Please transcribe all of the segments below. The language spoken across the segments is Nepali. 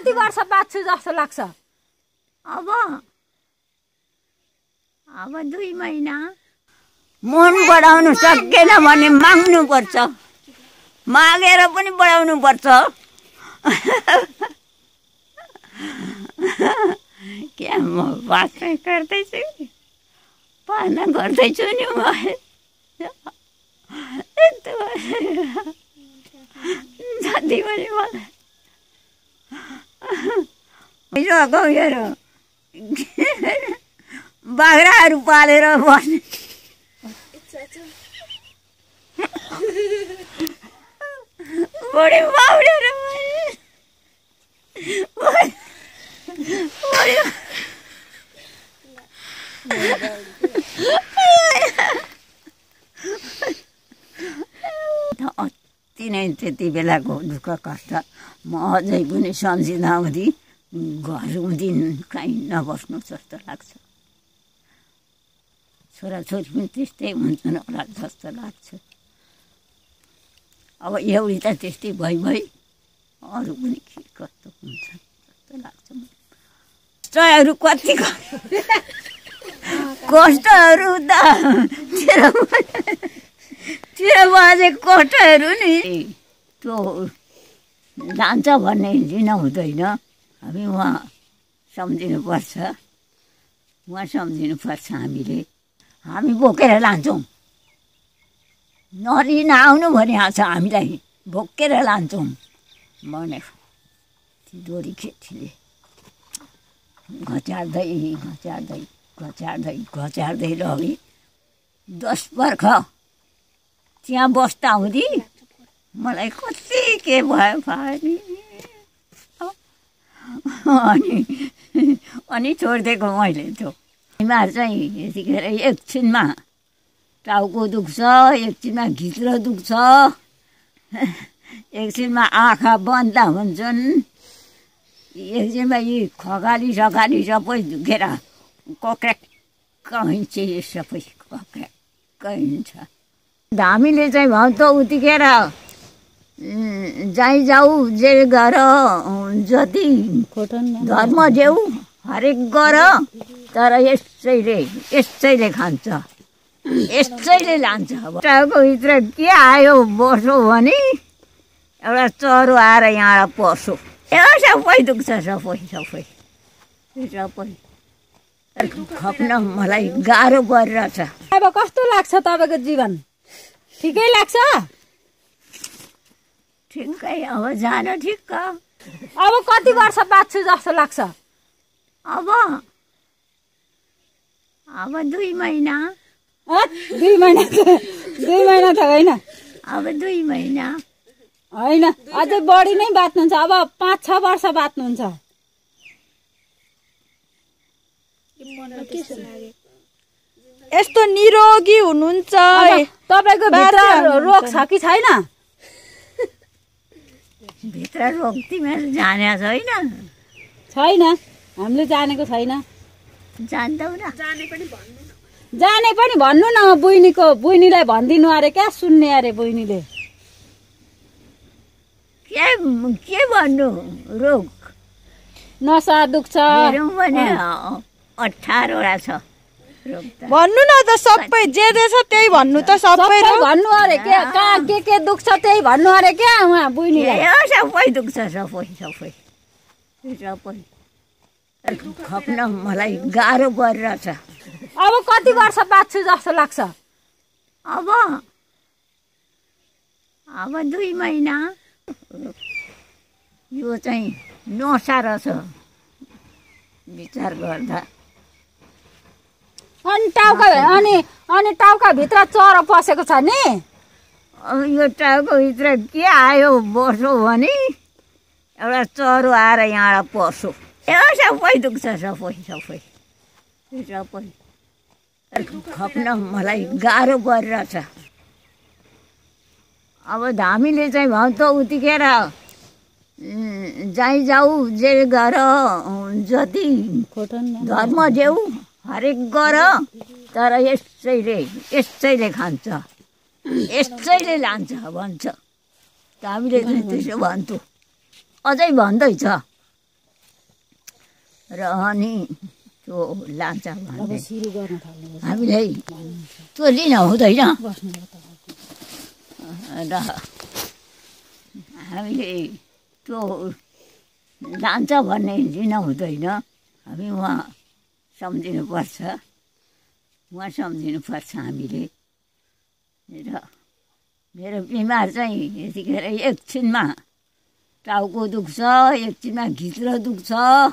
कति वर्ष बाँच्छु जस्तो लाग्छ? अब 2 महिना। मन बढाउनु सकेन भने माग्नु पर्छ, मागेर पनि बढाउनु पर्छ। क्या म बाँच्ने गर्दैछु, पाना गर्दैछु नि म। जति पनि मलाई बाख्राहरू पालेर बस्ने बढी बाउलेर अति नै त्यति बेलाको दुःख कष्ट म अझै पनि सम्झिँदा हुँदी दिन कहीँ नबस्नु जस्तो लाग्छ। छोराछोरी पनि त्यस्तै हुन्छन् होला जस्तो लाग्छ। अब एउटी त त्यस्तै भइ अरू पनि के कस्तो हुन्छ जस्तो लाग्छ। कष्टहरू कति कष्टहरू त तेरो बाजे कष्टहरू नि त्यो जान्छ भन्ने लिन हुँदैन। हामी उहाँ सम्झिनुपर्छ, हामीले हामी बोकेर लान्छौँ। नलिन आउनु भनिहाल्छ हामीलाई, बोकेर लान्छौँ भनेको। डोरी खेतीले घच्यार्दै लगी 10 वर्ष त्यहाँ बस्दा हुँदी मलाई कति के भयो नि। अनि छोडिदिएको मैले त्यो बिमार चाहिँ यतिखेर एकछिनमा टाउको दुख्छ, एकछिनमा घिच्रो दुख्छ, एकछिनमा आँखा बन्द हुन्छन्, एकछिनमा यी खगाली सबै दुखेर कक्र्याक्क हिँड्छ, सबै कक्र्याक्क हिँड्छ। धामीले चाहिँ भन्छ उतिखेर जाऊ जे गर, जति धर्म देऊ हरेक गर, तर यसैले खान्छ, यसैले लान्छ। टाउको भित्र के आयो बसो भने एउटा चरो आएर यहाँ पसो, सबै दुख्छ, सबै खप्न मलाई गाह्रो परिरहेछ। अब कस्तो लाग्छ तपाईँको जीवन? ठिकै लाग्छ? ठिकै, अब जान ठिक्क। अब कति वर्ष बाँच्छु जस्तो लाग्छ? अब 2 महिना। 2 महिना त होइन। अब 2 महिना होइन, अझै बढी नै बाँच्नुहुन्छ। अब 5-6 वर्ष बाँच्नुहुन्छ। यस्तो निरोगी हुनुहुन्छ। तपाईँको भित्र रोग छ कि छैन? भित्र रोग तिमीहरू जाने छैन? छैन, हामीले जानेको छैन। जान्दैनौ? जाने पनि भन्नु न। बुइनीलाई भनिदिनु अरे क्या, सुन्ने अरे बुइनीले। के भन्नु? रोग नसा दुख्छ। 18वटा छ भन्नु न त। सबै जे छ त्यही भन्नु त। सबै भन्नु अरे के, कहाँ के दुख्छ त्यही भन्नु अरे क्या उहाँ बुइनीलाई। सबै दुख्छ, सबै खप्न मलाई गाह्रो परिरहेछ। अब कति वर्ष बाँच्छु जस्तो लाग्छ? अब 2 महिना। यो चाहिँ नसा रहेछ विचार गर्दा। अनि टाउका भित्र चरो पसेको छ नि। अब यो टाउको भित्र के आयो बसो भने एउटा चरो आएर यहाँ पसो, सबै दुख्छ, सबै खप्न मलाई गाह्रो परिरहेछ। अब धामीले चाहिँ भन्छ उतिखेर जाऊ जे गर, जति धर्म देऊ हरेक गर, तर यसैले खान्छ, यसैले लान्छ भन्छ। हामीले चाहिँ त्यसो भन्छौँ, अझै भन्दैछ। र अनि त्यो लान्छ भन्दै सुरु गर्न थाल्नु हामीलाई त्यो लिन हुँदैन र हामीले त्यो लान्छ भन्ने लिन हुँदैन हामी उहाँ सम्झिनुपर्छ हामीले र मेरो बिमार चाहिँ यतिखेर एकछिनमा टाउको दुख्छ एकछिनमा घिच्रो दुख्छ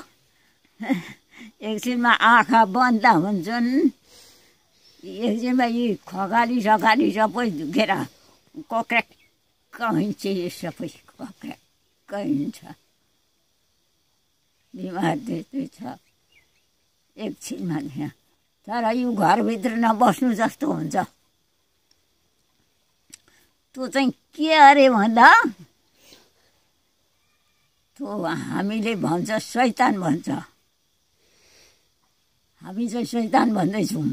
एकछिनमा आँखा बन्द हुन्छन् एकछिनमा यी खगाली सखाली सबै दुखेर कक्र्याक्क हिँड्छ सबै कक्र्याक्क हिँड्छ बिमार त्यस्तै छ एकछिनमा त्यहाँ तर यो घरभित्र नबस्नु जस्तो हुन्छ त्यो चाहिँ के अरे भन्दा त्यो हामीले भन्छ शैतान भन्छ हामी चाहिँ शैतान भन्दैछौँ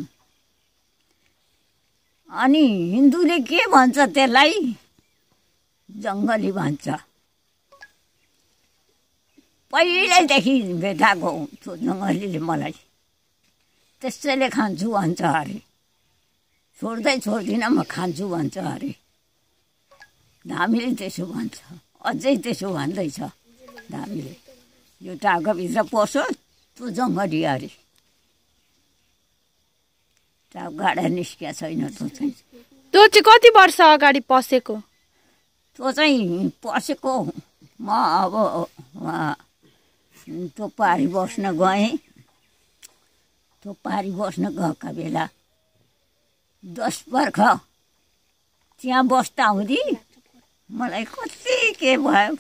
अनि हिन्दूले के भन्छ त्यसलाई जङ्गली भन्छ पहिल्यैदेखि भेटाएको त्यो जङ्गलीले मलाई त्यसैले खान्छु भन्छ अरे छोड्दिनँ म खान्छु भन्छ अरे धामीले त्यसो भन्छ अझै त्यसो भन्दैछ धामीले यो टाउकोभित्र पस्यो त्यो जङ्गली अरे टाउकाबाट निस्किया छैन त्यो चाहिँ कति वर्ष अगाडि पसेको त्यो चाहिँ पसेको म अब त्यो पारी बस्न गएँ त्यो पारी बस्न गएका बेला 10 वर्ष त्यहाँ बस्दा हुँदी मलाई कति के भयो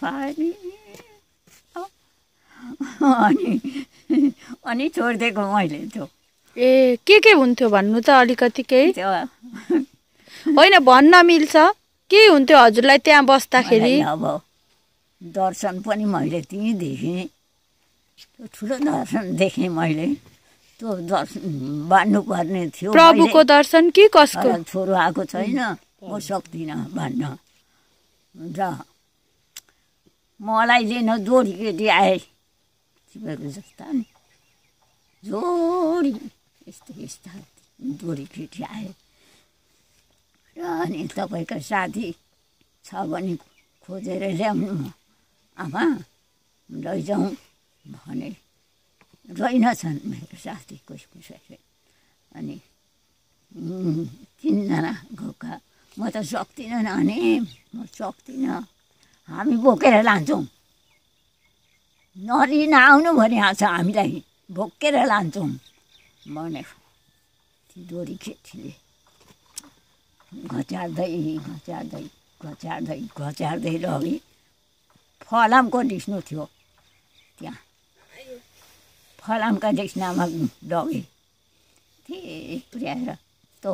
अनि छोडिदिएको मैले त्यो ए के हुन्थ्यो भन्नु त अलिकति केही त्यो होइन भन्न मिल्छ के हुन्थ्यो हजुरलाई त्यहाँ बस्दाखेरि अब दर्शन पनि मैले त्यहीँ देखेँ त्यो ठुलो दर्शन देखेँ मैले त्यो दर्शन बाँड्नुपर्ने थियो प्रभुको दर्शन कि कसको छोरो आएको छैन म सक्दिनँ भन्न र मलाई लिन जोडी केटी आए तिमीहरू जस्ता नि जोडी यस्ता जोडी केटी आए र अनि तपाईँको साथी छ भने खोजेर ल्याउनु आमा लैजाउँ भने रहेनछन् मेरो साथी कसै अनि 3 जना गएका म त सक्दिनँ नानी म सक्दिनँ हामी बोकेर लान्छौँ नलिन आउनु भनिहाल्छ हामीलाई बोकेर लान्छौँ भनेको ती दोरी केटीले घच्यार्दै लगी फलामको डिस्नु थियो त्यहाँ फलामका डिस्नामा लगे त्यही पुर्याएर त्यो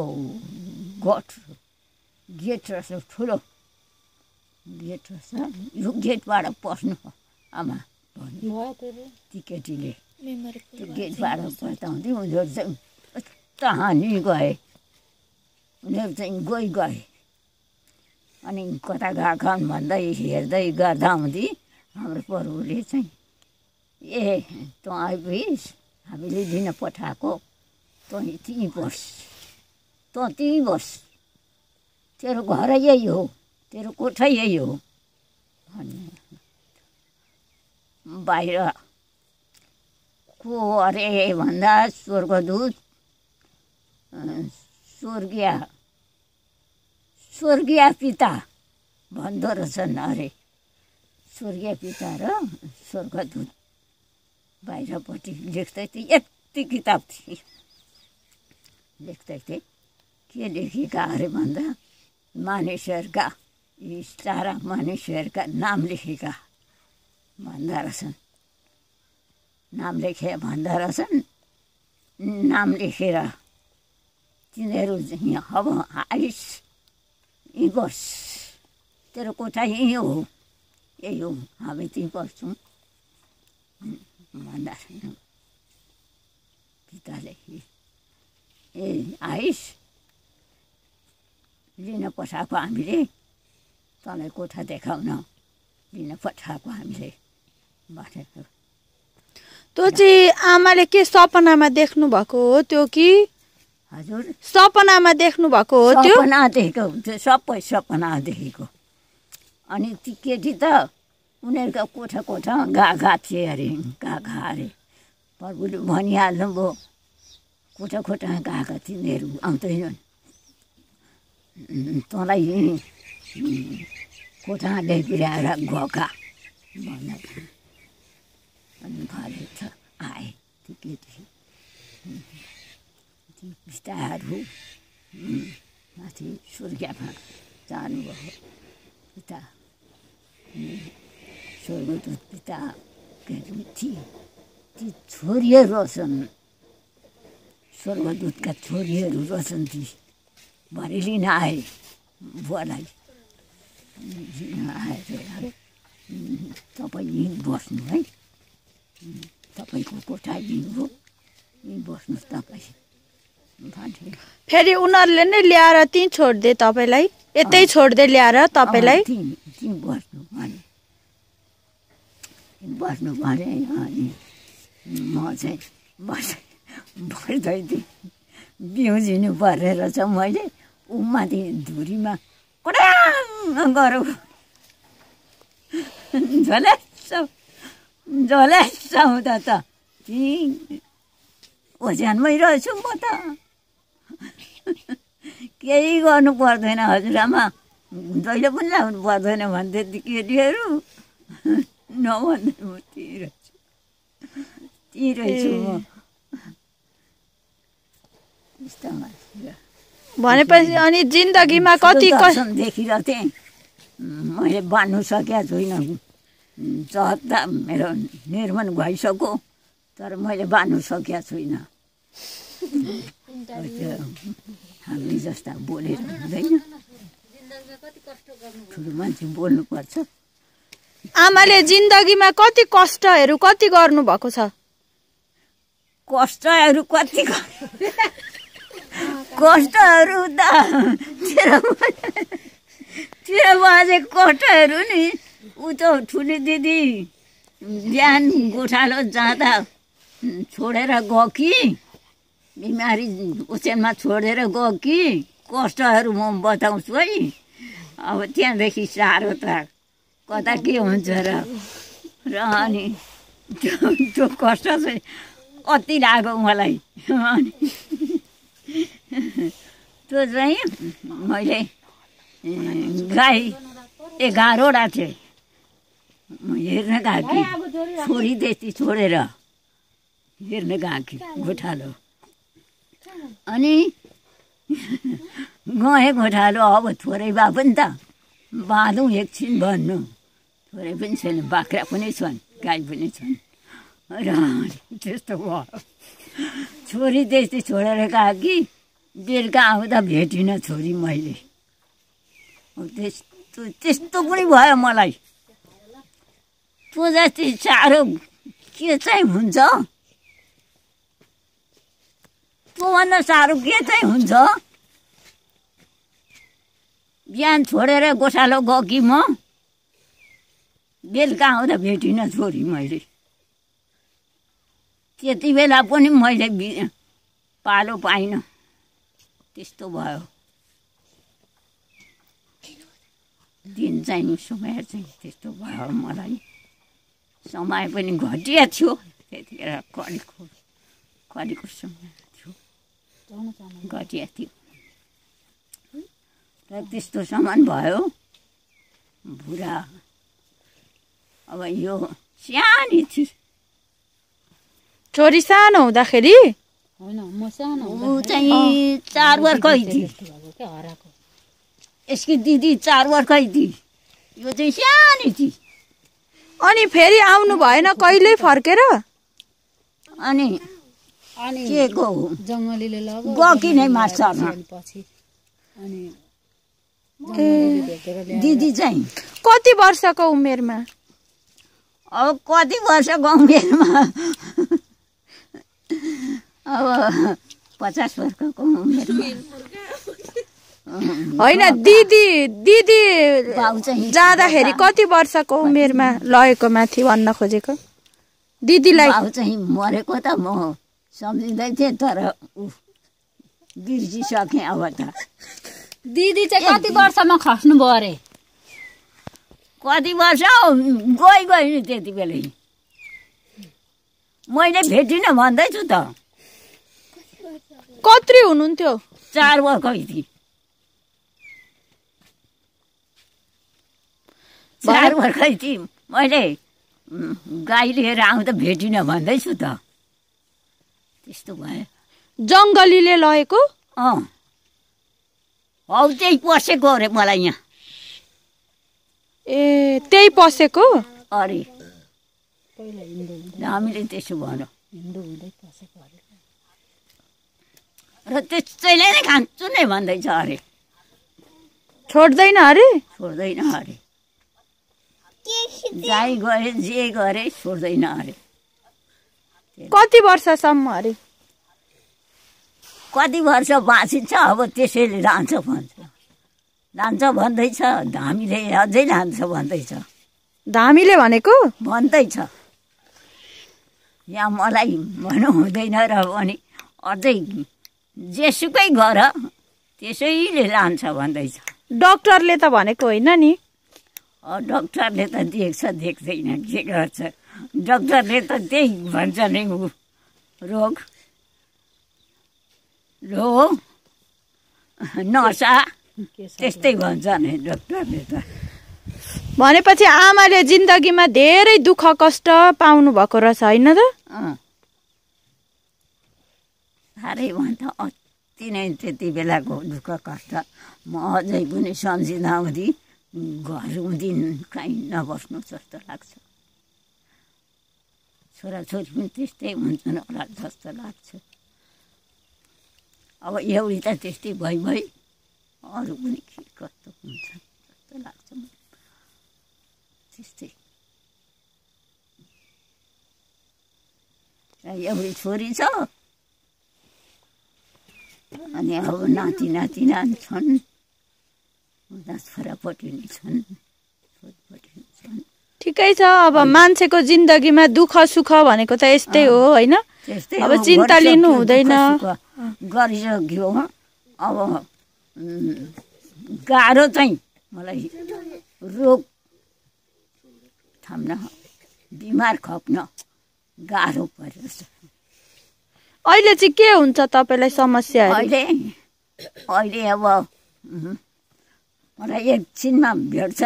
गेट रहेछ ठुलो गेट रहेछ यो गेटबाट पस्नु आमा भन्यो ती केटीले त्यो गेटबाट पस्दा हुँदै उनीहरू चाहिँ कता हानी गए उनीहरू चाहिँ गए अनि कता गएका भन्दै हेर्दै गर्दा हुँदै हाम्रो प्रभुले चाहिँ ए तँ आइपुगिस् हामीले दिन पठाएको तँ त्यहीँ बस् तेरो घर यही हो तेरो कोठा यही हो भन्ने बाहिर को अरे भन्दा स्वर्गदूत स्वर्गीय पिता भन्दो रहेछन् अरे स्वर्गीय पिता र स्वर्गदूत बाहिरपट्टि लेख्दै थिए यति किताब थिए लेख्दै थिए के लेखेका अरे भन्दा मानिसहरूका यी सारा मानिसहरूका नाम लेखेका भन्दा रहेछन् नाम लेखेर तिनीहरू यहाँ अब आइस यहीँ बस तेरो कोठा यहीँ हो यही हो हामी त्यहीँ बस्छौँ भन्दा पिताले ए आइस लिन पठाएको हामीले तँलाई कोठा देखाउन लिन पठाएको हामीले भनेको त्यो चाहिँ आमाले के सपनामा देख्नु भएको हो त्यो कि हजुर सपनामा देख्नु भएको हो त्यो सपना देखेको त्यो सबै सपना देखेको अनि ती केटी त उनीहरूको कोठा कोठामा घा थिए अरे घा अरे प्रभुले भनिहाल्नुभयो कोठा कोठामा गएका तिनीहरू आउँदैनन् तँलाई कोठामा ल्याइपुर्याएर गएका भन्न अनि घर आए ती केटी ती पिताहरू माथि स्वर्गमा जानुभयो पिता स्वर्गदूत पिता थिए ती छोरीहरू रहेछन् स्वर्गदूतका छोरीहरू रहेछन् ती भरे लिन आए बुवालाई आएर तपाईँ यहीँ बस्नु है तपाईँको कोठा यहीँ हो यहीँ बस्नुहोस् तपाईँ भने फेरि उनीहरूले नै ल्याएर त्यहीँ छोड्दे तपाईँलाई यतै छोड्दै ल्याएर तपाईँलाई त्यहीँ बस्नु भने बस्नु भने अनि म चाहिँ बस्दै थिएँ बिउजिनु परेर चाहिँ मैले ऊ माथि धुरीमा कडाङ गरौँ झल्यास हुँदा त त्यहीँ ओछ्यानमै रहेछु म त केही गर्नु पर्दैन हजुरआमा जहिले पनि ल्याउनु पर्दैन भन्थे ती केटीहरू नभन्दै म त्यहीँ रहेछु म भनेपछि अनि जिन्दगीमा कति देखिरहेको थिएँ मैले बाँध्नु सकेको छुइनँ चहत्ता मेरो निर्माण भइसक्यो तर मैले बाँध्नु सकेको छुइनँ हामी जस्ता बोलेर हुँदैन ठुलो मान्छे बोल्नुपर्छ आमाले जिन्दगीमा कति कष्टहरू कति गर्नुभएको छ कष्टहरू कति कष्टहरू त तेरो बाजे कष्टहरू नि ऊ त ठुली दिदी बिहान गोठालो जाँदा छोडेर गयो कि बिमारी ओछ्यानमा छोडेर गयो कि कष्टहरू म बताउँछु है अब त्यहाँदेखि साह्रो त कता के हुन्छ र अनि त्यो कष्ट चाहिँ अति लाग्यो मलाई अनि त्यो चाहिँ मैले गाई 11वटा थिएँ म हेर्न गएको छोरी देशी छोडेर हेर्न गएको गोठालो अनि गएँ गोठालो अब थोरै भए पनि त बाँधौँ एकछिन भन्नु थोरै पनि छैन बाख्रा पनि छन् गाई पनि छन् र त्यस्तो भयो छोरी देशी छोडेर गएको कि बेलुका आउँदा भेटिनँ छोरी मैले त्यस्तो पनि भयो मलाई त्यो जति साह्रो के चाहिँ हुन्छ त्योभन्दा साह्रो के चाहिँ हुन्छ बिहान छोडेर गोठालो गयो कि म बेलुका आउँदा भेटिनँ छोरी मैले त्यति बेला पनि मैले पालो पाइनँ त्यस्तो भयो दिन चाहिँ समय चाहिँ त्यस्तो भयो मलाई समय पनि घटिया थियो त्यतिखेर कलीको समय थियो घटिया थियो र त्यस्तो सामान भयो बुढा अब यो सानो थियो छोरी सानो हुँदाखेरि होइन म सानो ऊ चाहिँ 4 वर्षकै थियो यसकी दिदी 4 वर्षकै थियो यो चाहिँ सानो थियो अनि फेरि आउनु भएन कहिले फर्केर अनि के गो जङ्गलीले लग्यो गयो कि नै मार्छ पछि अनि दिदी चाहिँ कति वर्षको उमेरमा अब कति वर्षको उमेरमा अब 50 वर्षको उमेरमा होइन दिदी बाउ चाहिँ जाँदाखेरि कति वर्षको उमेरमा लगेको माथि भन्न खोजेको दिदीलाई बाउ चाहिँ मरेको त म सम्झिँदै थिएँ तर बिर्सिसकेँ अब त। दिदी चाहिँ कति वर्षमा खस्नु भयो अरे? कति वर्ष गइ नि त्यति बेलै मैले भेटिनँ भन्दैछु त। कत्रो हुनुहुन्थ्यो? 4 वर्षकै थिएँ। 4 वर्षकै थिएँ मैले गाई लिएर आउँदा भेटिनँ भन्दैछु त। त्यस्तो भयो। जङ्गलीले लगेको? हौ त्यही पसेको अरे मलाई यहाँ। ए त्यही पसेको अरे हामीले त्यसो भनौँ र त्यसैले नै खान्छु नै भन्दैछ अरे। छोड्दैन अरे? छोड्दैन अरे। जाई गरे जे गरे छोड्दैन अरे। कति वर्षसम्म अरे? कति वर्ष बाँचिन्छ अब त्यसैले लान्छ भन्दैछ। धामीले अझै लान्छ भन्दैछ। धामीले भनेको? भन्दैछ। यहाँ मलाई भन्नु हुँदैन र भने अझै जेसुकै गर त्यसैले लान्छ भन्दैछ। डाक्टरले त भनेको होइन नि? डाक्टरले त देख्छ देख्दैन के गर्छ। डाक्टरले त त्यही भन्छ नि रोग नसा त्यस्तै भन्छ नि डाक्टरले त। भनेपछि आमाले जिन्दगीमा धेरै दुःख कष्ट पाउनु भएको रहेछ होइन त? साह्रै भन्छ अति नै त्यति बेलाको दुःख कष्ट म अझै पनि सम्झिँदा हुँदी घर दिन कहीँ नबस्नु जस्तो लाग्छ। छोराछोरी पनि त्यस्तै हुन्छन् होला जस्तो लाग्छ। अब एउटी त त्यस्तै भइ अरू पनि के कस्तो हुन्छ जस्तो लाग्छ। त्यस्तै एउटी छोरी छ अनि अब नातिना छन्। 10 छोरापट्टि नि छन् छोरीपट्टि नि छन्। ठिकै छ। अब मान्छेको जिन्दगीमा दुःख सुख भनेको त यस्तै हो होइन? अब चिन्ता लिनु हुँदैन। गरिसक्यो। अब गाह्रो चाहिँ मलाई रोग थाम्न बिमार खप्न गाह्रो परेको छ। अहिले चाहिँ के हुन्छ तपाईँलाई समस्या? अहिले अब मलाई एकछिनमा भेट्छ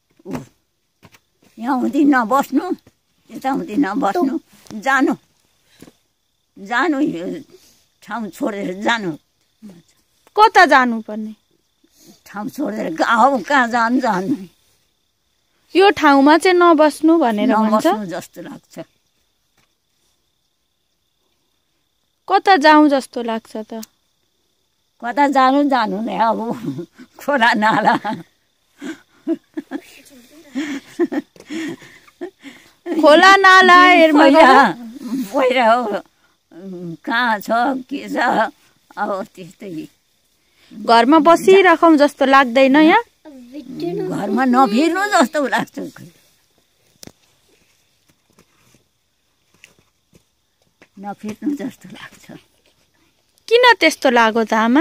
यहाँ हुँदी नबस्नु यता हुँदी नबस्नु जानु ठाउँ छोडेर जानु। कता जानुपर्ने? ठाउँ छोडेर कहाँ जानु यो ठाउँमा चाहिँ नबस्नु भनेर भन्छ जस्तो लाग्छ। कता जाउँ जस्तो लाग्छ त? कता जानु नै अब खोला नाला खोला नाला पहिरा हो कहाँ छ के छ अब त्यस्तै। घरमा बसिराखौँ जस्तो लाग्दैन? यहाँ घरमा नफिर्नु जस्तो लाग्छ। नफिर्नु जस्तो लाग्छ। किन त्यस्तो लाग्यो त आमा?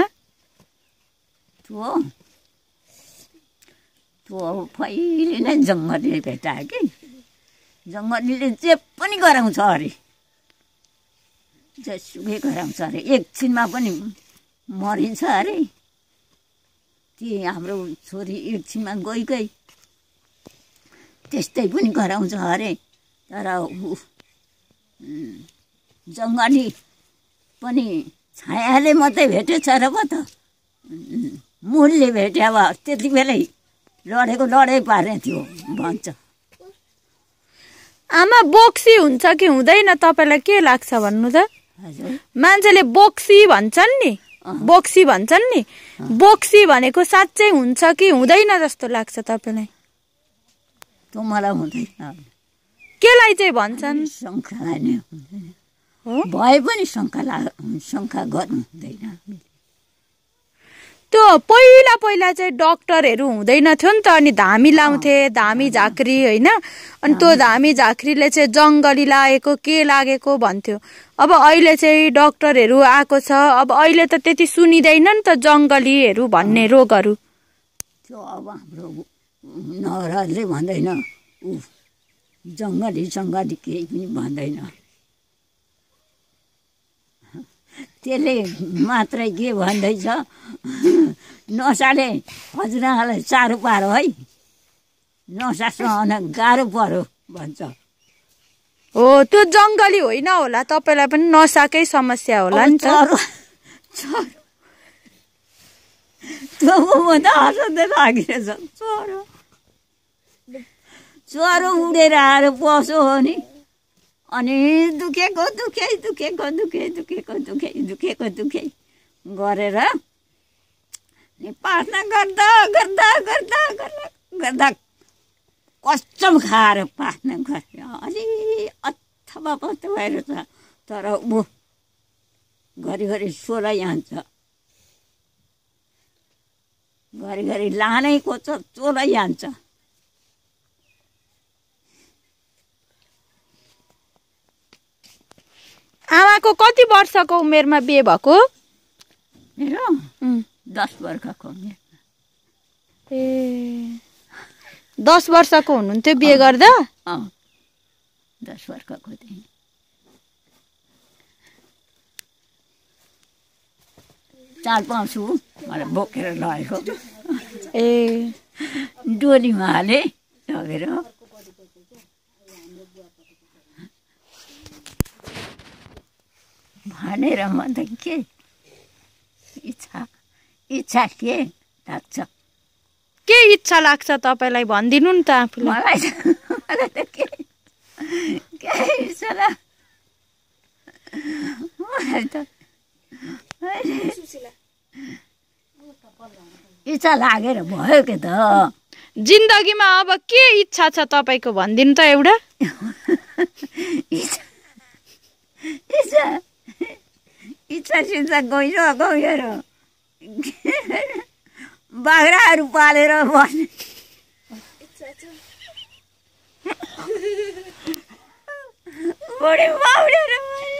त्यो पहिले नै जङ्गलीले भेटायो कि जङ्गलीले जे पनि गराउँछ अरे। जेसुकै गराउँछ अरे। एकछिनमा पनि मरिन्छ अरे। ती हाम्रो छोरी एकछिनमा गई त्यस्तै पनि गराउँछ अरे। तर जङ्गली पनि छायाले मात्रै भेटेछ र पो त मूलले भेट्या भए त्यति बेलै लडै पार्ने थियो भन्छ। आमा बोक्सी हुन्छ कि हुँदैन तपाईँलाई के लाग्छ भन्नु त? हजुर मान्छेले बोक्सी भन्छन् नि बोक्सी भनेको साँच्चै हुन्छ कि हुँदैन जस्तो लाग्छ तपाईँलाई? त्यो मलाई हुँदैन। केलाई चाहिँ भन्छन्? शङ्कालाई नै हुँदैन। भए पनि शङ्का गर्नु हुँदैन। त्यो पहिला पहिला चाहिँ डक्टरहरू हुँदैन थियो नि त, अनि धामी लाउँथे, धामी झाँक्री होइन। अनि त्यो धामी झाँक्रीले चाहिँ जङ्गली लागेको के लागेको भन्थ्यो। अब अहिले चाहिँ डक्टरहरू आएको छ, अब अहिले त त्यति सुनिँदैन नि त जङ्गलीहरू भन्ने रोगहरू। त्यो अब हाम्रो नगरले भन्दैन, ऊ जङ्गली सङ्गली केही पनि भन्दैन। त्यसले मात्रै के भन्दैछ, नसाले हजुरआमालाई साह्रो पारो है, नसा सहन गाह्रो पर्यो भन्छ। हो त्यो जङ्गली होइन होला, तपाईँलाई पनि नसाकै समस्या होला नि त। त्यो म त हँसाउँदै लागिरहेछ। चरो उडेर आएर बस्यो हो नि, अनि दुखेको गरेर प्रार्थना गर्दा गर्दा गर्दा गर्दा गर्दा कसम खाएर प्रार्थना गरे। अलि अथवा पत्त भएर छ, तर ऊ घरिघरि सोला हान्छ, घरिघरि लानै खोज्छ, चोला हान्छ। आमाको कति वर्षको उमेरमा बिहे भएको? मेरो 10 वर्षको उमेरमा। ए 10 वर्षको हुनुहुन्थ्यो बिहे गर्दा? 10 वर्षको थिएँ। चार पाउँछु मलाई बोकेर लगेको। ए डोलीमा हाले लगेर। भनेर म त के इच्छा के लाग्छ? के इच्छा लाग्छ तपाईँलाई भनिदिनु नि त आफूलाई। मलाई त के इच्छा लाग्छ, मलाई त इच्छा लागेर भयो के त। जिन्दगीमा अब के इच्छा छ तपाईँको भनिदिनु त एउटा। इच्छा गएर बाख्राहरू पालेर बस्ने बढी बाउडेर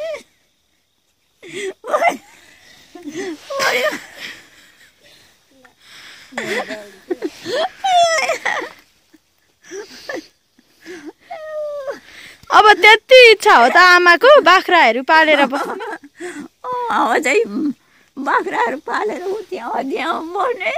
अब त्यति इच्छा हो त आमाको बाख्राहरू पालेर बस्ने? अब चाहिँ बाख्राहरू पालेर त्यहाँ बस्ने।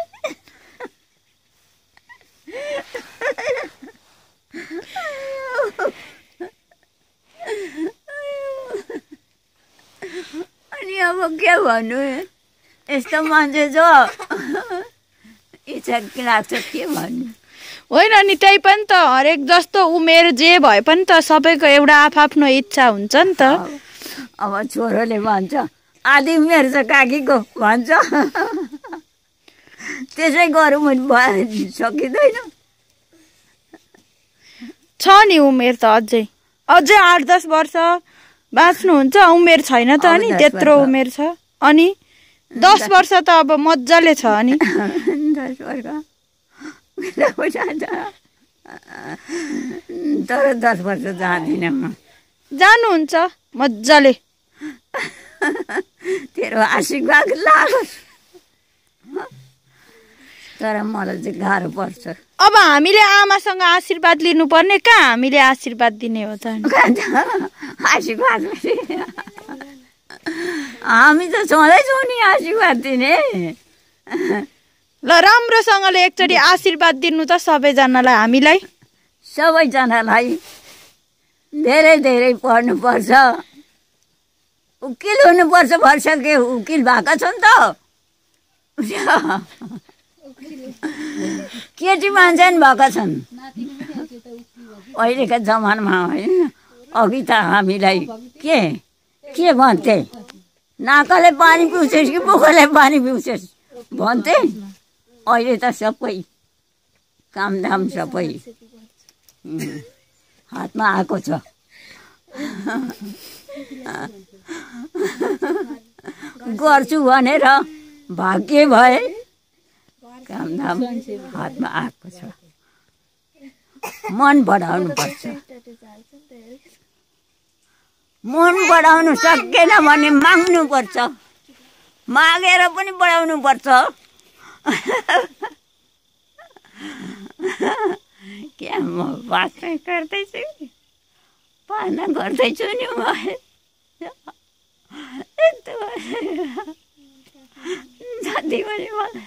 अनि अब के भन्नु, यस्तो मान्छे छ इच्छा के लाग्छ के भन्नु। होइन नि, त्यही पनि त हरेक जस्तो उमेर जे भए पनि त सबैको एउटा आफ्नो इच्छा हुन्छ नि त। अब छोरोले भन्छ आधी उमेर छ काकीको भन्छ, त्यसै गरौँ भने सकिँदैन। छ नि उमेर त अझै 8-10 वर्ष बाँच्नुहुन्छ, उमेर छैन त अनि त्यत्रो उमेर छ। अनि 10 वर्ष त अब मजाले छ। अनि 10 वर्ष तर 10 वर्ष जाँदिनँ म। जानुहुन्छ मजाले, तेरो आशीर्वाद लागोस्। तर मलाई चाहिँ गाह्रो पर्छ। अब हामीले आमासँग आशीर्वाद लिनुपर्ने, कहाँ हामीले आशीर्वाद दिने हो त? आशीर्वाद हामी त छँदैछौँ नि आशीर्वाद दिने। ल राम्रोसँगले एकचोटि आशीर्वाद दिनु त सबैजनालाई, हामीलाई सबैजनालाई। धेरै धेरै पढ्नुपर्छ, उकिल हुनुपर्छ। भर्सके उकिल भएका छन् त, केटी मान्छे पनि भएका छन् अहिलेका जमानामा होइन। अघि त हामीलाई के भन्थे, नाकले पानी पिउँछस् कि मुखले पानी पिउँछस् भन्थे। अहिले त सबै कामदाम सबै हातमा आएको छ। गर्छु भनेर भाग्य भए कामधाम हातमा आएको छ। मन बढाउनुपर्छ। मन बढाउनु सकेन भने माग्नुपर्छ। मागेर पनि बढाउनुपर्छ। क्या म बात गर्दैछु पाना गर्दैछु नि म जति पनि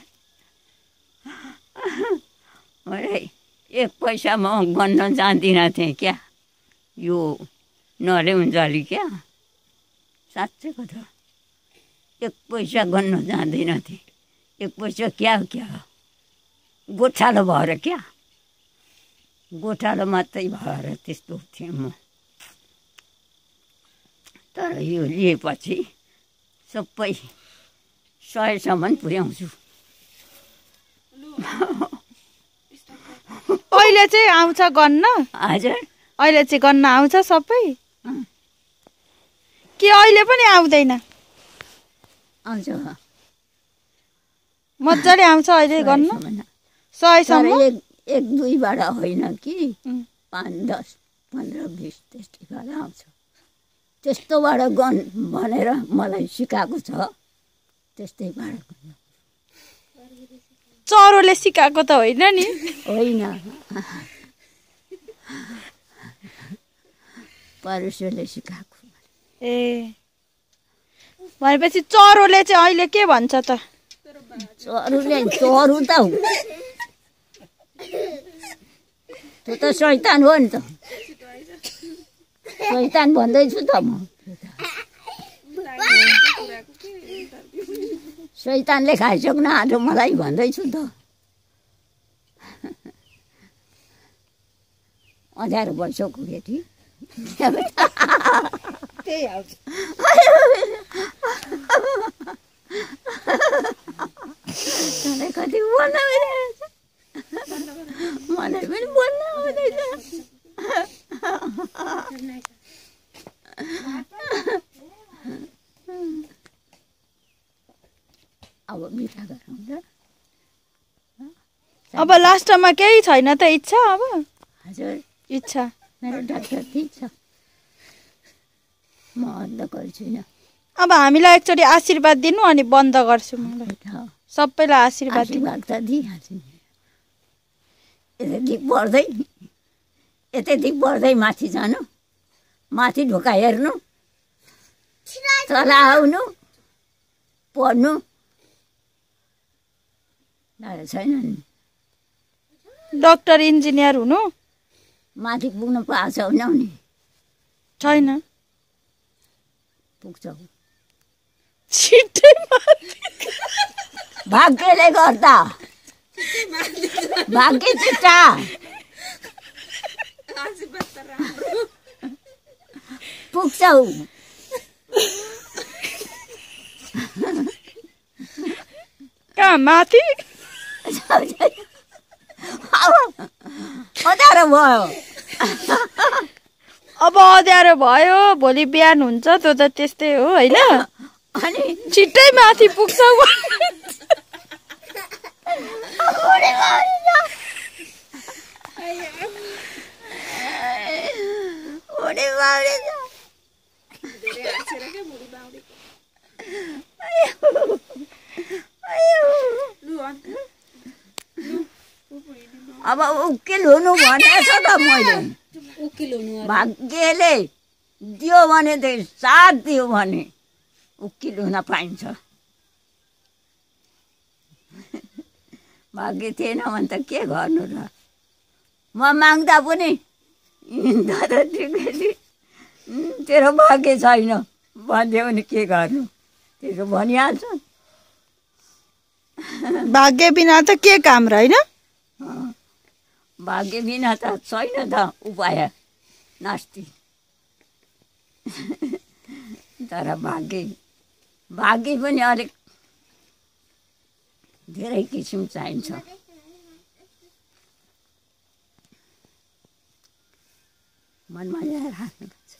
मलाई 1 पैसा म गन्न जान्दिनँ थिएँ क्या। यो नल्याउन्जाली क्या साँच्चैको त 1 पैसा गन्न जान्दिनँ थिएँ। 1 पैसा क्या गोठालो भएर क्या गोठालो मात्रै भएर त्यस्तो थिएँ म। तर यो लिएपछि सबै 100सम्म पुर्याउँछु। अहिले चाहिँ आउँछ गन्न? हजुर अहिले चाहिँ गन्न आउँछ सबै कि अहिले पनि आउँदैन? आउँछ मजाले आउँछ अहिले गन्न 100सम्म। 1-2बाट होइन कि 5, 10, 15, 20 त्यस्तैबाट आउँछ। त्यस्तोबाट गन भनेर मलाई सिकाएको छ। त्यस्तैबाट चरोले सिकाएको त होइन नि? होइन परशुले सिकाएको। ए भनेपछि चरोले चाहिँ अहिले के भन्छ त? चरु त त्यो त शैतान हो नि त। शैतान भन्दैछु त म। शैतानले खाइसक्न आँट्यो मलाई भन्दैछु त। अँध्यारो भइसक्यो केटी। त्यही आउँछ। कति बोल्न मिलेछ मलाई पनि बोल्न आउँदैछ। अब बिटा गरौँ। अब लास्टमा केही छैन त इच्छा? अब हजुर इच्छा मेरो डाक्टर ठिक छ। म अन्त गर्छुइनँ। अब हामीलाई एकचोटि आशीर्वाद दिनु अनि बन्द गर्छु। सबैलाई आशीर्वाद त दिइहाल्छु। यतै बढ्दै माथि जानु, माथि ढोका हेर्नु, तल आउनु, पढ्नु छैन नि। डाक्टर इन्जिनियर हुनु माथि पुग्नु पाएको छैनौ नि? छैन। पुग्छौ छिट्टै भाग्यले गर्दा। भाग्य चिट्टा पुग्छौ। कहाँ माथि? अँध्यारो भयो। अब अँध्यारो भयो, भोलि बिहान हुन्छ। त्यो त त्यस्तै हो होइन? अनि छिट्टै माथि पुग्छौ। अब उकिल हुनु भनेछ त मैले। भाग्यले दियो भने साथ दियो भने उकिल हुन पाइन्छ। भाग्य थिएन भने त के गर्नु र? म माग्दा पनि दादा तेरो भाग्य छैन भनिदियो भने के गर्नु? त्यसो भनिहाल्छ। भाग्य बिना त के काम र होइन? भाग्य बिना त छैन त उपाय नास्ति। तर भाग्य पनि अलिक धेरै किसिम चाहिन्छ। मनमा ल्याएर राख्नुपर्छ।